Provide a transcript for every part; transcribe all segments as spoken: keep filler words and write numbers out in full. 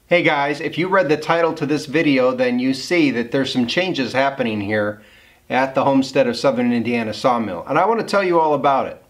Hey guys, if you read the title to this video, then you see that there's some changes happening here at the Homestead of Southern Indiana Sawmill, and I want to tell you all about it.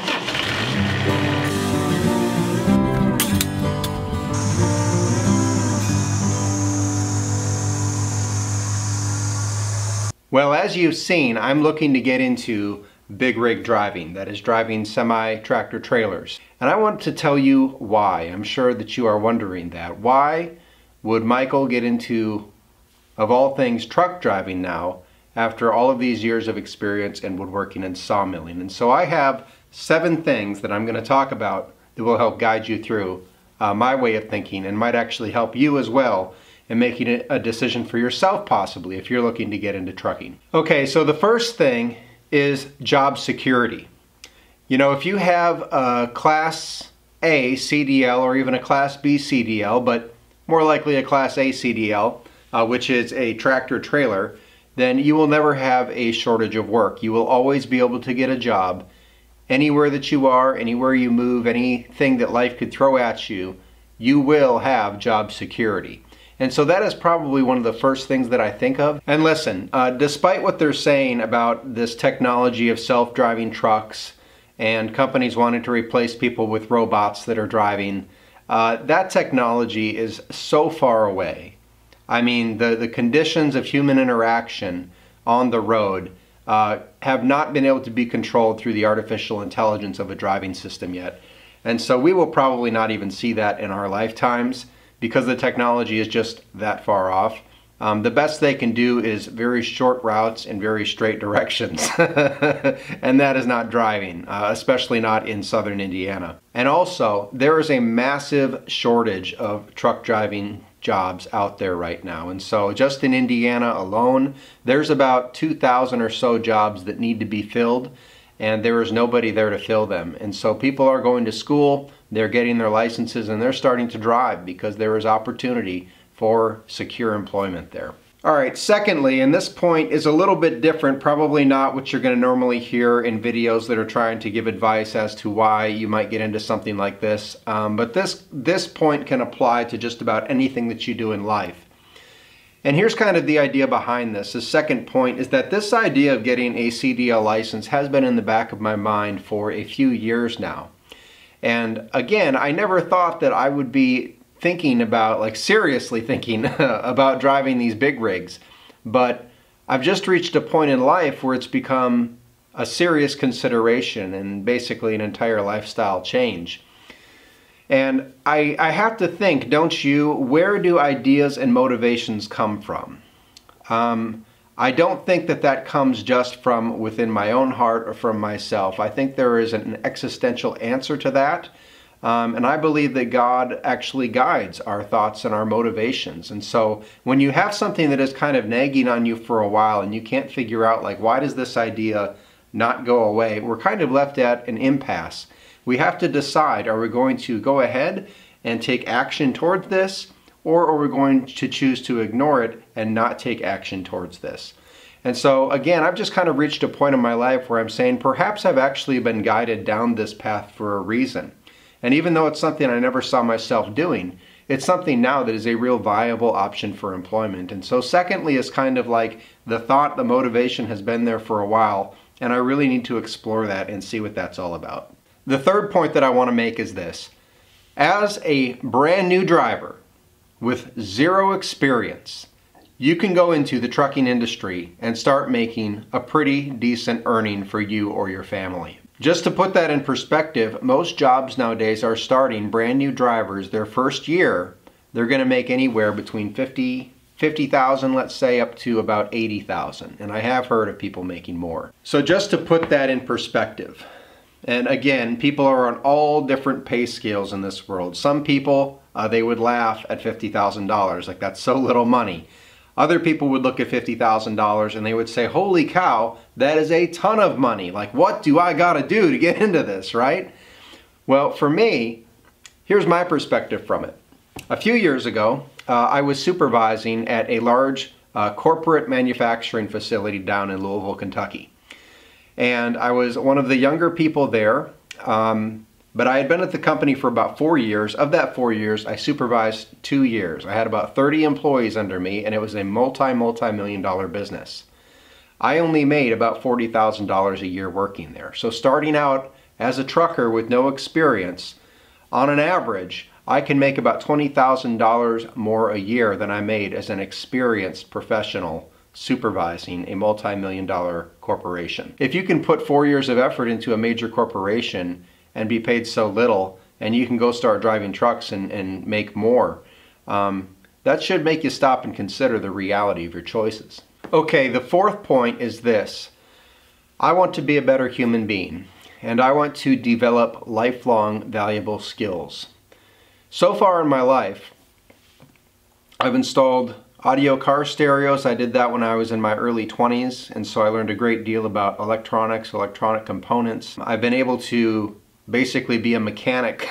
Well, as you've seen, I'm looking to get into big rig driving, that is driving semi-tractor trailers. And I want to tell you why. I'm sure that you are wondering that. Why would Michael get into, of all things, truck driving now after all of these years of experience in woodworking and sawmilling? And so I have seven things that I'm going to talk about that will help guide you through uh, my way of thinking and might actually help you as well in making a decision for yourself possibly if you're looking to get into trucking. Okay, so the first thing is job security. You know, if you have a Class A C D L or even a Class B C D L, but more likely a Class A C D L, uh, which is a tractor trailer, then you will never have a shortage of work. You will always be able to get a job anywhere that you are, anywhere you move, anything that life could throw at you, you will have job security. And so that is probably one of the first things that I think of. And listen, uh, despite what they're saying about this technology of self-driving trucks and companies wanting to replace people with robots that are driving, uh, that technology is so far away. I mean, the, the conditions of human interaction on the road uh, have not been able to be controlled through the artificial intelligence of a driving system yet. And so we will probably not even see that in our lifetimes, because the technology is just that far off. Um, the best they can do is very short routes in very straight directions. And that is not driving, uh, especially not in southern Indiana. And also, there is a massive shortage of truck driving jobs out there right now. And so just in Indiana alone, there's about two thousand or so jobs that need to be filled, and there is nobody there to fill them. And so people are going to school, they're getting their licenses, and they're starting to drive because there is opportunity for secure employment there. All right, secondly, and this point is a little bit different, probably not what you're going to normally hear in videos that are trying to give advice as to why you might get into something like this, um, but this, this point can apply to just about anything that you do in life. And here's kind of the idea behind this. The second point is that this idea of getting a C D L license has been in the back of my mind for a few years now. And again, I never thought that I would be thinking about, like seriously thinking about driving these big rigs. But I've just reached a point in life where it's become a serious consideration and basically an entire lifestyle change. And I, I have to think, don't you, where do ideas and motivations come from? Um, I don't think that that comes just from within my own heart or from myself. I think there is an existential answer to that. Um, and I believe that God actually guides our thoughts and our motivations. And so when you have something that is kind of nagging on you for a while and you can't figure out, like, why does this idea not go away? We're kind of left at an impasse. We have to decide, are we going to go ahead and take action towards this, or are we going to choose to ignore it and not take action towards this? And so again, I've just kind of reached a point in my life where I'm saying perhaps I've actually been guided down this path for a reason. And even though it's something I never saw myself doing, it's something now that is a real viable option for employment. And so secondly is kind of like the thought, the motivation has been there for a while, and I really need to explore that and see what that's all about. The third point that I want to make is this. As a brand new driver with zero experience, you can go into the trucking industry and start making a pretty decent earning for you or your family. Just to put that in perspective, most jobs nowadays are starting brand new drivers. Their first year, they're going to make anywhere between fifty thousand, let's say, up to about eighty thousand. And I have heard of people making more. So just to put that in perspective, and again, people are on all different pay scales in this world. Some people, uh, they would laugh at fifty thousand dollars, like that's so little money. Other people would look at fifty thousand dollars and they would say, holy cow, that is a ton of money. Like, what do I gotta do to get into this, right? Well, for me, here's my perspective from it. A few years ago, uh, I was supervising at a large uh, corporate manufacturing facility down in Louisville, Kentucky. And I was one of the younger people there. Um, But I had been at the company for about four years. Of that four years, I supervised two years. I had about thirty employees under me, and it was a multi, multi-million dollar business. I only made about forty thousand dollars a year working there. So starting out as a trucker with no experience, on an average, I can make about twenty thousand dollars more a year than I made as an experienced professional supervising a multi-million dollar corporation. If you can put four years of effort into a major corporation and be paid so little, and you can go start driving trucks and, and make more, um, that should make you stop and consider the reality of your choices. Okay, the fourth point is this. I want to be a better human being, and I want to develop lifelong valuable skills. So far in my life, I've installed audio car stereos. I did that when I was in my early twenties, and so I learned a great deal about electronics, electronic components. I've been able to basically be a mechanic,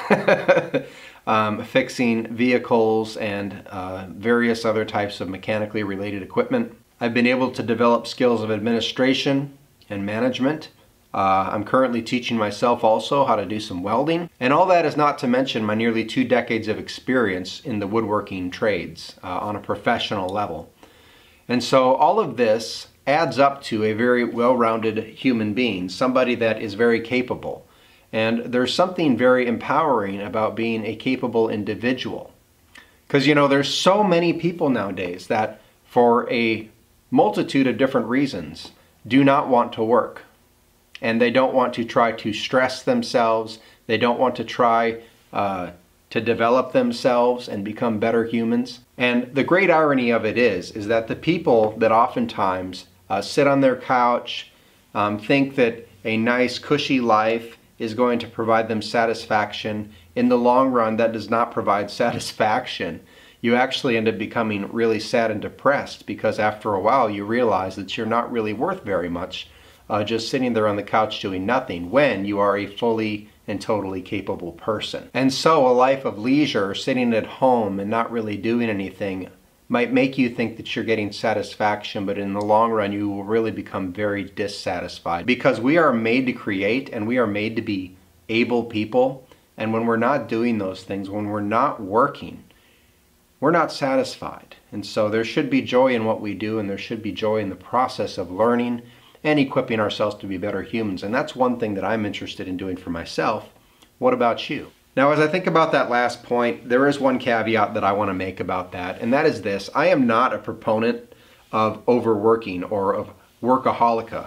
um, fixing vehicles and uh, various other types of mechanically related equipment. I've been able to develop skills of administration and management. Uh, I'm currently teaching myself also how to do some welding. And all that is not to mention my nearly two decades of experience in the woodworking trades uh, on a professional level. And so all of this adds up to a very well-rounded human being, somebody that is very capable. And there's something very empowering about being a capable individual. Because, you know, there's so many people nowadays that for a multitude of different reasons do not want to work. And they don't want to try to stress themselves. They don't want to try uh, to develop themselves and become better humans. And the great irony of it is, is that the people that oftentimes uh, sit on their couch, um, think that a nice cushy life is going to provide them satisfaction. In the long run, that does not provide satisfaction. You actually end up becoming really sad and depressed because after a while you realize that you're not really worth very much uh, just sitting there on the couch doing nothing when you are a fully and totally capable person. And so a life of leisure, sitting at home and not really doing anything, might make you think that you're getting satisfaction, but in the long run you will really become very dissatisfied because we are made to create and we are made to be able people, and when we're not doing those things, when we're not working, we're not satisfied. And so there should be joy in what we do, and there should be joy in the process of learning and equipping ourselves to be better humans. And that's one thing that I'm interested in doing for myself. What about you? Now, as I think about that last point, there is one caveat that I want to make about that, and that is this. I am not a proponent of overworking or of workaholica.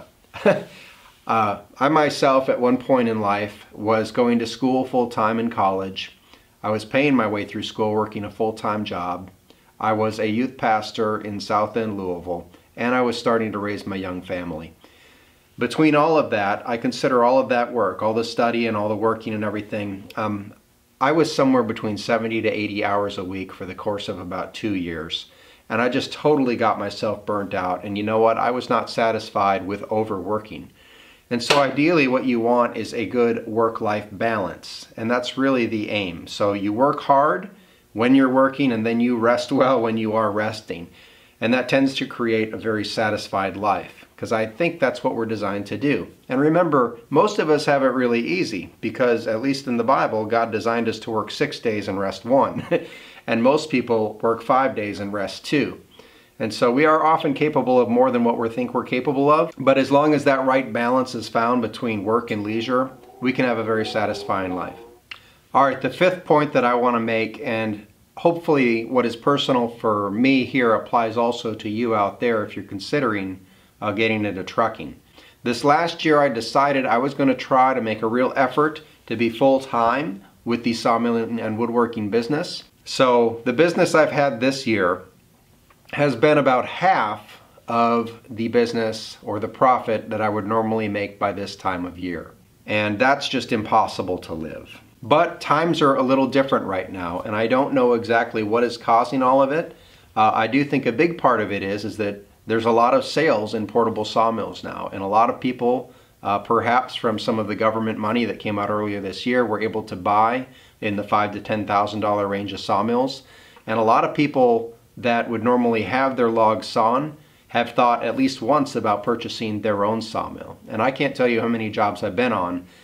uh, I myself, at one point in life, was going to school full-time in college. I was paying my way through school, working a full-time job. I was a youth pastor in South End, Louisville, and I was starting to raise my young family. Between all of that, I consider all of that work, all the study and all the working and everything, um, I was somewhere between seventy to eighty hours a week for the course of about two years. And I just totally got myself burnt out. And you know what? I was not satisfied with overworking. And so ideally what you want is a good work-life balance. And that's really the aim. So you work hard when you're working, and then you rest well when you are resting. And that tends to create a very satisfied life, because I think that's what we're designed to do. And remember, most of us have it really easy, because at least in the Bible, God designed us to work six days and rest one. And most people work five days and rest two. And so we are often capable of more than what we think we're capable of. But as long as that right balance is found between work and leisure, we can have a very satisfying life. All right, the fifth point that I want to make, and hopefully what is personal for me here applies also to you out there if you're considering uh, getting into trucking. This last year I decided I was going to try to make a real effort to be full-time with the sawmilling and woodworking business. So the business I've had this year has been about half of the business or the profit that I would normally make by this time of year. And that's just impossible to live. But times are a little different right now, and I don't know exactly what is causing all of it. Uh, I do think a big part of it is, is that there's a lot of sales in portable sawmills now, and a lot of people, uh, perhaps from some of the government money that came out earlier this year, were able to buy in the five to ten thousand dollar range of sawmills. And a lot of people that would normally have their logs sawn have thought at least once about purchasing their own sawmill. And I can't tell you how many jobs I've been on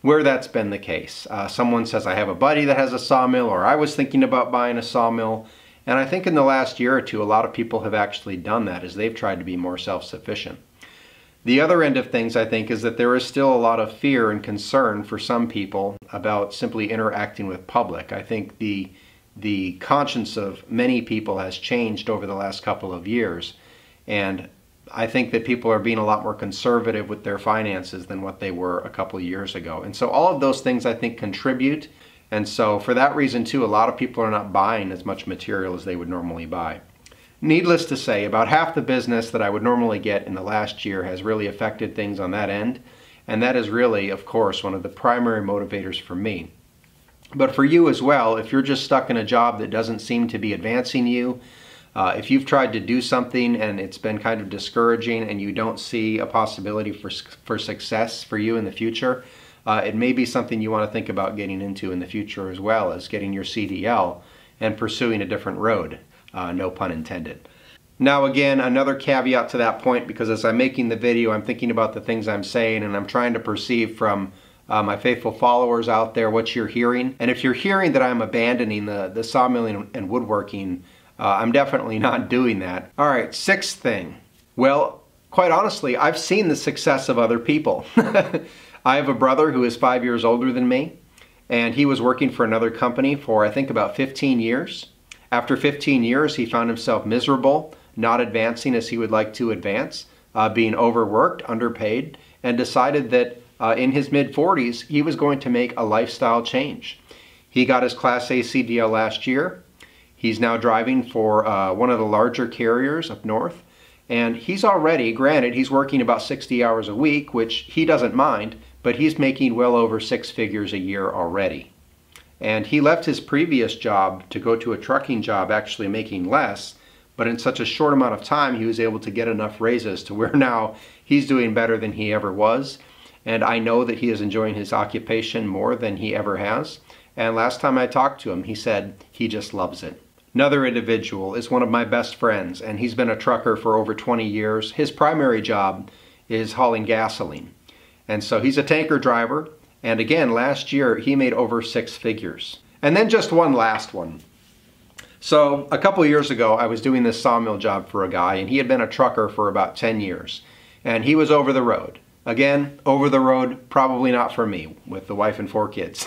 where that's been the case. Uh, someone says, I have a buddy that has a sawmill, or I was thinking about buying a sawmill. And I think in the last year or two, a lot of people have actually done that as they've tried to be more self-sufficient. The other end of things, I think, is that there is still a lot of fear and concern for some people about simply interacting with public. I think the, the conscience of many people has changed over the last couple of years. And I think that people are being a lot more conservative with their finances than what they were a couple of years ago. And so all of those things, I think, contribute. And so for that reason, too, a lot of people are not buying as much material as they would normally buy. Needless to say, about half the business that I would normally get in the last year has really affected things on that end. And that is really, of course, one of the primary motivators for me. But for you as well, if you're just stuck in a job that doesn't seem to be advancing you, uh, if you've tried to do something and it's been kind of discouraging and you don't see a possibility for, for success for you in the future, uh, it may be something you want to think about getting into in the future, as well as getting your C D L and pursuing a different road. Uh, no pun intended. Now again, another caveat to that point, because as I'm making the video, I'm thinking about the things I'm saying and I'm trying to perceive from uh, my faithful followers out there what you're hearing. And if you're hearing that I'm abandoning the, the sawmilling and woodworking, uh, I'm definitely not doing that. All right, sixth thing. Well, quite honestly, I've seen the success of other people. I have a brother who is five years older than me, and he was working for another company for I think about fifteen years. After fifteen years, he found himself miserable, not advancing as he would like to advance, uh, being overworked, underpaid, and decided that uh, in his mid forties, he was going to make a lifestyle change. He got his Class A C D L last year. He's now driving for uh, one of the larger carriers up north. And he's already, granted, he's working about sixty hours a week, which he doesn't mind, but he's making well over six figures a year already. And he left his previous job to go to a trucking job, actually making less, but in such a short amount of time, he was able to get enough raises to where now he's doing better than he ever was. And I know that he is enjoying his occupation more than he ever has. And last time I talked to him, he said he just loves it. Another individual is one of my best friends, and he's been a trucker for over twenty years. His primary job is hauling gasoline. And so he's a tanker driver. And again, last year, he made over six figures. And then just one last one. So a couple of years ago, I was doing this sawmill job for a guy, and he had been a trucker for about ten years. And he was over the road. Again, over the road, probably not for me, with the wife and four kids.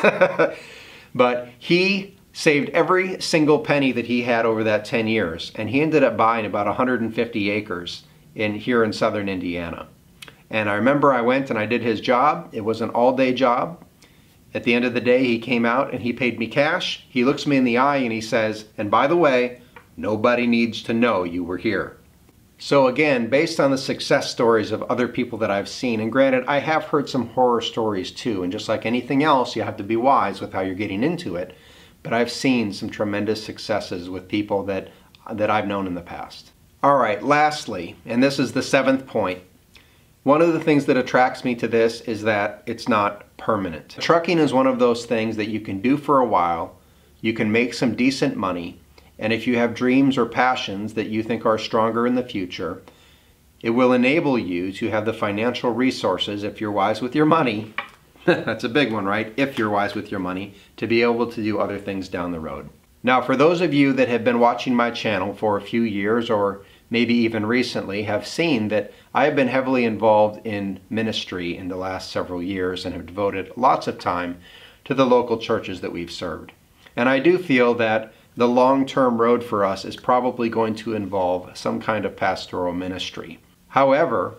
But he saved every single penny that he had over that ten years, and he ended up buying about one hundred fifty acres in here in southern Indiana. And I remember I went and I did his job. It was an all-day job. At the end of the day, he came out and he paid me cash. He looks me in the eye and he says, and by the way, nobody needs to know you were here. So again, based on the success stories of other people that I've seen, and granted, I have heard some horror stories too, and just like anything else, you have to be wise with how you're getting into it. But I've seen some tremendous successes with people that, that I've known in the past. All right, lastly, and this is the seventh point, one of the things that attracts me to this is that it's not permanent. Trucking is one of those things that you can do for a while, you can make some decent money, and if you have dreams or passions that you think are stronger in the future, it will enable you to have the financial resources, if you're wise with your money, that's a big one, right? If you're wise with your money, to be able to do other things down the road. Now, for those of you that have been watching my channel for a few years or maybe even recently, have seen that I have been heavily involved in ministry in the last several years and have devoted lots of time to the local churches that we've served. And I do feel that the long-term road for us is probably going to involve some kind of pastoral ministry. However,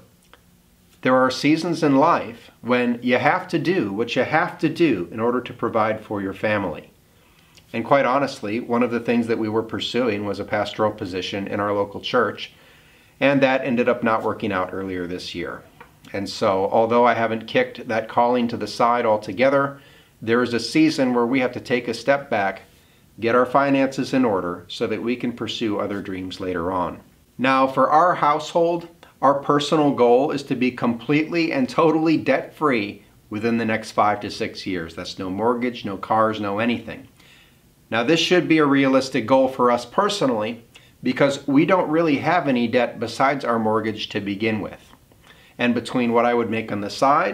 there are seasons in life when you have to do what you have to do in order to provide for your family. And quite honestly, one of the things that we were pursuing was a pastoral position in our local church, and that ended up not working out earlier this year. And so, although I haven't kicked that calling to the side altogether, there is a season where we have to take a step back, get our finances in order so that we can pursue other dreams later on. Now, for our household, our personal goal is to be completely and totally debt-free within the next five to six years. That's no mortgage, no cars, no anything. Now, this should be a realistic goal for us personally because we don't really have any debt besides our mortgage to begin with. And between what I would make on the side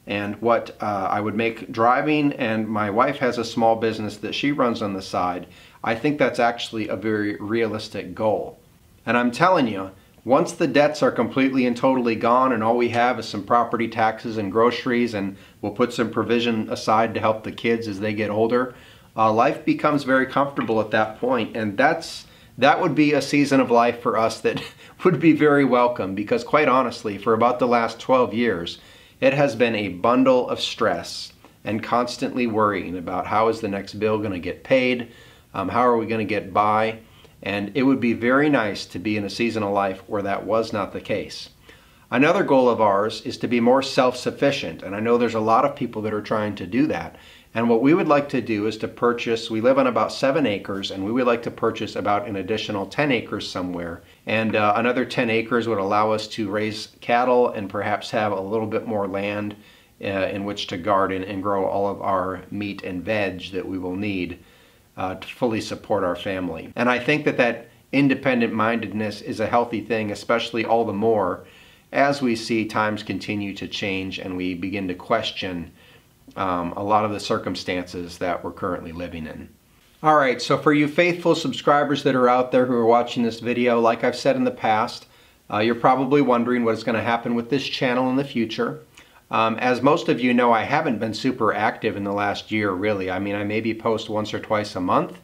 and what uh, I would make driving, and my wife has a small business that she runs on the side, I think that's actually a very realistic goal. And I'm telling you, once the debts are completely and totally gone and all we have is some property taxes and groceries, and we'll put some provision aside to help the kids as they get older, uh, life becomes very comfortable at that point. And that's that would be a season of life for us that would be very welcome, because quite honestly, for about the last twelve years, it has been a bundle of stress and constantly worrying about how is the next bill going to get paid, um, how are we going to get by, and it would be very nice to be in a season of life where that was not the case. Another goal of ours is to be more self-sufficient, and I know there's a lot of people that are trying to do that. And what we would like to do is to purchase, we live on about seven acres, and we would like to purchase about an additional ten acres somewhere. And uh, another ten acres would allow us to raise cattle and perhaps have a little bit more land uh, in which to garden and grow all of our meat and veg that we will need uh, to fully support our family. And I think that that independent-mindedness is a healthy thing, especially all the more as we see times continue to change and we begin to question Um, a lot of the circumstances that we're currently living in. All right, so for you faithful subscribers that are out there who are watching this video, like I've said in the past, uh, you're probably wondering what is going to happen with this channel in the future. Um, as most of you know, I haven't been super active in the last year, really. I mean, I maybe post once or twice a month.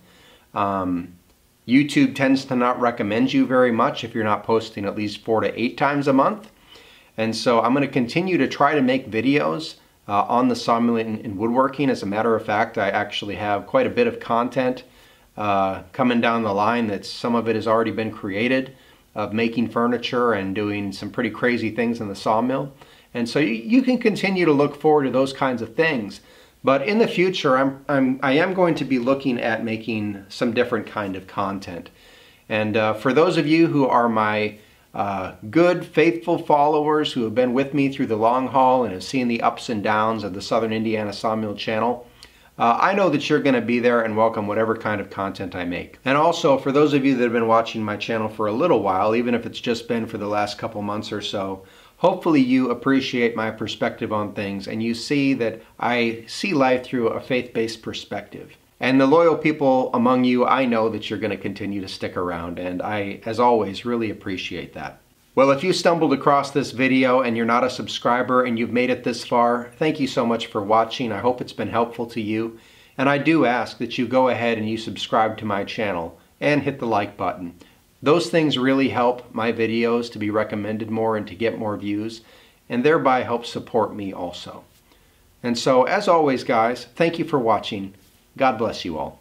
Um, YouTube tends to not recommend you very much if you're not posting at least four to eight times a month. And so I'm going to continue to try to make videos Uh, on the sawmill and, and woodworking. As a matter of fact, I actually have quite a bit of content uh, coming down the line that some of it has already been created, of making furniture and doing some pretty crazy things in the sawmill. And so you, you can continue to look forward to those kinds of things. But in the future, I'm, I'm, I am going to be looking at making some different kind of content. And uh, for those of you who are my Uh, good, faithful followers who have been with me through the long haul and have seen the ups and downs of the Southern Indiana Sawmill channel, uh, I know that you're going to be there and welcome whatever kind of content I make. And also, for those of you that have been watching my channel for a little while, even if it's just been for the last couple months or so, hopefully you appreciate my perspective on things and you see that I see life through a faith-based perspective. And the loyal people among you, I know that you're going to continue to stick around, and I, as always, really appreciate that. Well, if you stumbled across this video and you're not a subscriber and you've made it this far, thank you so much for watching. I hope it's been helpful to you. And I do ask that you go ahead and you subscribe to my channel and hit the like button. Those things really help my videos to be recommended more and to get more views, and thereby help support me also. And so, as always, guys, thank you for watching. God bless you all.